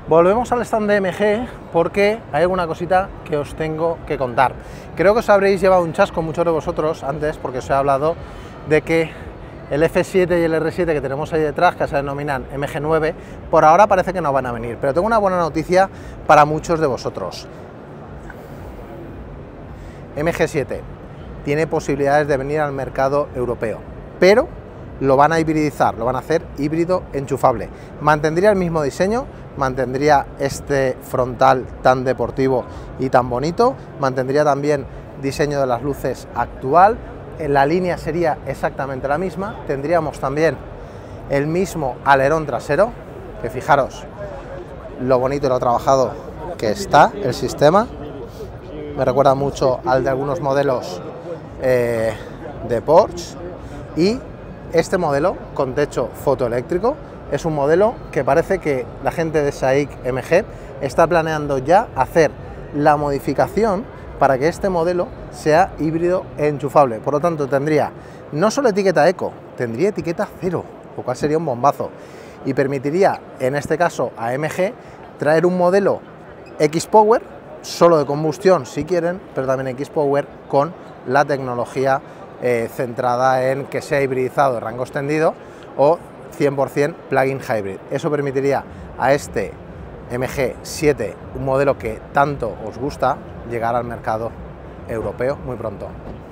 Volvemos al stand de MG porque hay alguna cosita que os tengo que contar. Creo que os habréis llevado un chasco muchos de vosotros antes porque os he hablado de que el F7 y el R7 que tenemos ahí detrás, que se denominan MG9, por ahora parece que no van a venir. Pero tengo una buena noticia para muchos de vosotros. MG7 tiene posibilidades de venir al mercado europeo, pero lo van a hibridizar, lo van a hacer híbrido enchufable. Mantendría el mismo diseño, mantendría este frontal tan deportivo y tan bonito, mantendría también diseño de las luces actual, la línea sería exactamente la misma, tendríamos también el mismo alerón trasero, que fijaros lo bonito y lo trabajado que está el sistema, me recuerda mucho al de algunos modelos de Porsche. Y este modelo con techo fotoeléctrico es un modelo que parece que la gente de SAIC MG está planeando ya hacer la modificación para que este modelo sea híbrido enchufable. Por lo tanto, tendría no solo etiqueta eco, tendría etiqueta cero, lo cual sería un bombazo. Y permitiría, en este caso a MG, traer un modelo X-Power, solo de combustión si quieren, pero también X-Power con la tecnología centrada en que sea hibridizado de rango extendido o 100% plug-in hybrid. Eso permitiría a este MG7, un modelo que tanto os gusta, llegar al mercado europeo muy pronto.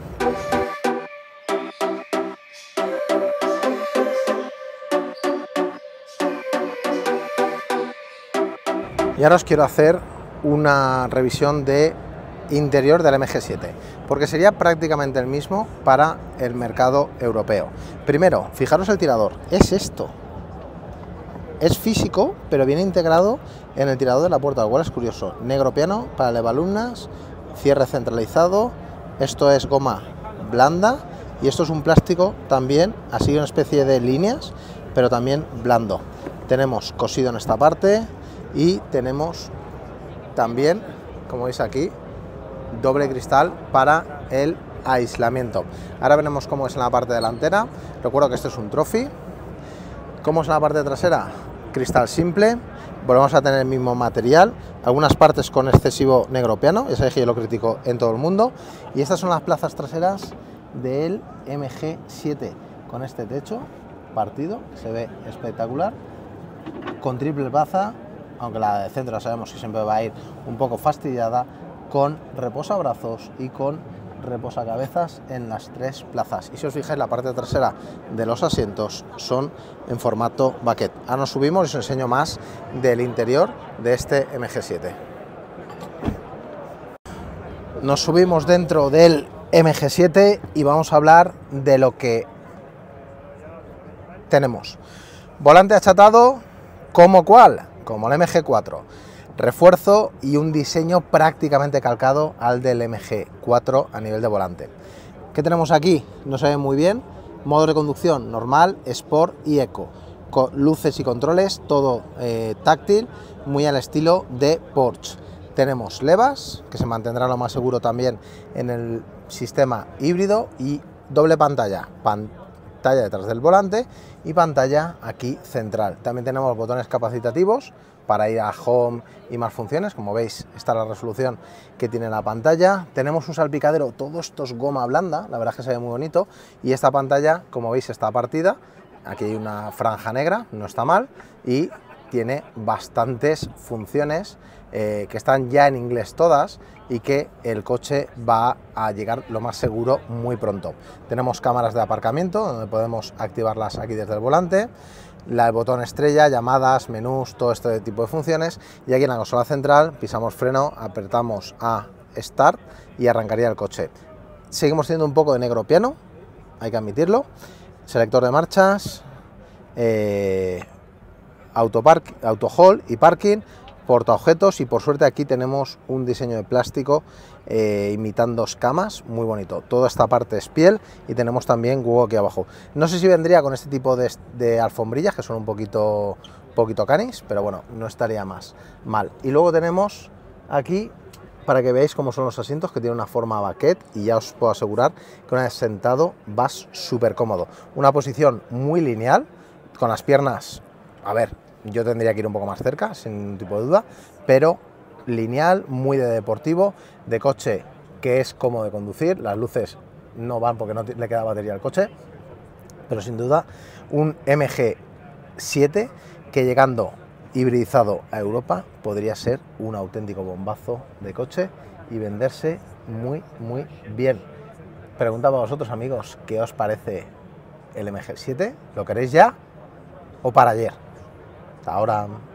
Y ahora os quiero hacer una revisión de interior del MG7, porque sería prácticamente el mismo para el mercado europeo. Primero, fijaros el tirador, es esto. Es físico, pero viene integrado en el tirador de la puerta, lo cual es curioso. Negro piano para levalumnas, cierre centralizado, esto es goma blanda y esto es un plástico también, así una especie de líneas, pero también blando. Tenemos cosido en esta parte y tenemos también, como veis aquí, doble cristal para el aislamiento. Ahora veremos cómo es en la parte delantera. Recuerdo que este es un Trophy. ¿Cómo es en la parte trasera? Cristal simple. Volvemos a tener el mismo material, algunas partes con excesivo negro piano, ya sabéis que yo lo critico en todo el mundo. Y estas son las plazas traseras del MG7 con este techo partido, se ve espectacular, con triple baza, aunque la de centro sabemos que siempre va a ir un poco fastidiada, con reposabrazos y con reposacabezas en las tres plazas. Y si os fijáis, la parte trasera de los asientos son en formato baquet. Ahora nos subimos y os enseño más del interior de este MG7. Nos subimos dentro del MG7 y vamos a hablar de lo que tenemos. Volante achatado, ¿como cuál? Como el MG4. Refuerzo y un diseño prácticamente calcado al del MG4 a nivel de volante. ¿Qué tenemos aquí? No se ve muy bien. Modo de conducción normal, Sport y Eco. Con luces y controles, todo táctil, muy al estilo de Porsche. Tenemos levas, que se mantendrá lo más seguro también en el sistema híbrido, y doble pantalla. Pantalla detrás del volante y pantalla aquí central. También tenemos botones capacitativos para ir a Home y más funciones. Como veis, está la resolución que tiene la pantalla. Tenemos un salpicadero, todo esto es goma blanda, la verdad es que se ve muy bonito. Y esta pantalla, como veis, está partida. Aquí hay una franja negra, no está mal, y tiene bastantes funciones que están ya en inglés todas y que el coche va a llegar lo más seguro muy pronto. Tenemos cámaras de aparcamiento donde podemos activarlas aquí desde el volante, el botón estrella, llamadas, menús, todo este tipo de funciones, y aquí en la consola central pisamos freno, apretamos a Start y arrancaría el coche. Seguimos teniendo un poco de negro piano, hay que admitirlo, selector de marchas, auto hold y parking, portaobjetos, y por suerte aquí tenemos un diseño de plástico imitando escamas, muy bonito. Toda esta parte es piel y tenemos también hueco aquí abajo. No sé si vendría con este tipo de alfombrillas que son un poquito canis, pero bueno, no estaría más mal. Y luego tenemos aquí, para que veáis cómo son los asientos, que tienen una forma baquet, y ya os puedo asegurar que una vez sentado vas súper cómodo. Una posición muy lineal, con las piernas, a ver, yo tendría que ir un poco más cerca, sin ningún tipo de duda, pero lineal, muy de deportivo, de coche que es cómodo de conducir, las luces no van porque no le queda batería al coche, pero sin duda un MG7 que llegando hibridizado a Europa podría ser un auténtico bombazo de coche y venderse muy bien. Preguntad a vosotros, amigos, ¿qué os parece el MG7? ¿Lo queréis ya o para ayer? Hasta ahora.